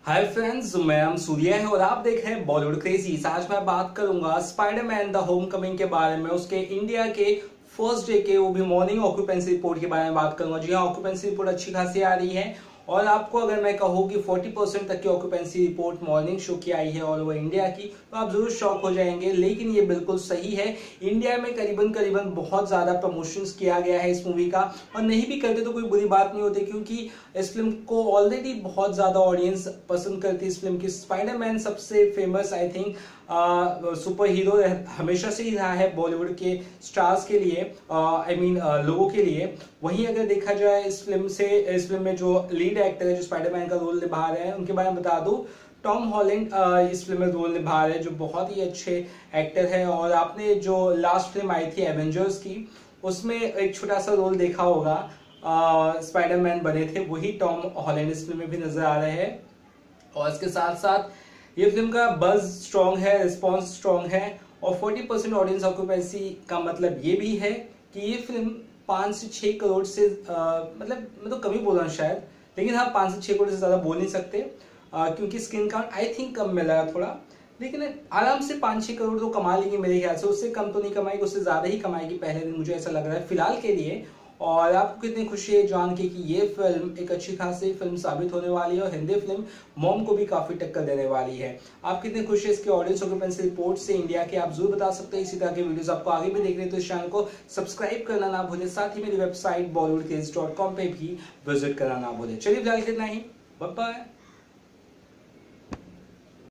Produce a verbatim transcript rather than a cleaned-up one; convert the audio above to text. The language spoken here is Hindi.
हाय फ्रेंड्स, मैं नाम सूर्या है और आप देख रहे हैं बॉलीवुड क्रेजीज। आज मैं बात करूंगा स्पाइडरमैन द होम कमिंग के बारे में, उसके इंडिया के फर्स्ट डे के वो भी मॉर्निंग ऑक्यूपेंसी रिपोर्ट के बारे में बात करूंगा। जी हाँ, ऑक्यूपेंसी रिपोर्ट अच्छी खासी आ रही है और आपको अगर मैं कहूँ कि चालीस परसेंट तक की ऑक्यूपेंसी रिपोर्ट मॉर्निंग शो की आई है ऑल ओवर इंडिया की, तो आप जरूर शॉक हो जाएंगे। लेकिन ये बिल्कुल सही है, इंडिया में करीबन करीबन बहुत ज्यादा प्रमोशंस किया गया है इस मूवी का, और नहीं भी करते तो कोई बुरी बात नहीं होती, क्योंकि इस फिल्म को ऑलरेडी बहुत ज्यादा ऑडियंस पसंद करती है। इस फिल्म की स्पाइडरमैन सबसे famous I think super hero हमेशा से ही रहा है बॉलीवुड के स्टार्स के लिए, आई मीन लोगों के लिए। वहीं अगर देखा जाए इस फिल्म से, इस फिल्म में जो लीड एक्टर है जो स्पाइडरमैन का रोल निभा रहे हैं, उनके बारे में बता दूं, टॉम हॉलैंड इस फिल्म में रोल निभा रहे हैं, जो बहुत ही अच्छे एक्टर है। और आपने जो लास्ट फिल्म आई थी एवेंजर्स की, उसमें एक छोटा सा रोल देखा होगा, स्पाइडरमैन बने थे, वही टॉम हॉलैंड इस फिल्म में भी नजर आ रहे हैं। और इसके साथ साथ ये फिल्म का बज स्ट्रॉन्ग है, रिस्पॉन्स स्ट्रॉन्ग है, और चालीस परसेंट ऑडियंस ऑक्यूपेंसी का मतलब ये भी है कि ये फिल्म पांच से छह करोड़ से आ, मतलब मैं तो कम ही बोल रहा हूँ शायद, लेकिन हाँ पांच से छह करोड़ से ज्यादा बोल नहीं सकते, आ, क्योंकि स्क्रीन काउंट आई थिंक कम मिला है थोड़ा, लेकिन आराम से पांच छह करोड़ तो कमा लेंगे मेरे ख्याल से। उससे कम तो नहीं कमाएगी, उससे ज्यादा ही कमाएगी पहले दिन, मुझे ऐसा लग रहा है फिलहाल के लिए। और आपको कितनी खुशी है जान के कि ये फिल्म एक अच्छी खासी फिल्म साबित होने वाली है और हिंदी फिल्म मॉम को भी काफी टक्कर देने वाली है। आप कितनी खुशी है इसके ऑडियंस ऑक्यूपेंसी रिपोर्ट से इंडिया के, आप जरूर बता सकते हैं। इसी तरह के वीडियोस आपको आगे भी देखने, तो इस चैनल को सब्सक्राइब करना ना भूलें, साथ ही मेरी website Bollywood craze dot com पे भी विजिट करना ना भूलें। चलिए फिलहाल कितना ही, बाय बाय।